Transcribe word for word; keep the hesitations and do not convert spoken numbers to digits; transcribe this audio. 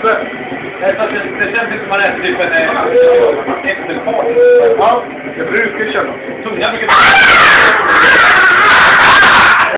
Det känns inte som man är typ en äppelfart. Ja, jag brukar känna. Tunga mycket.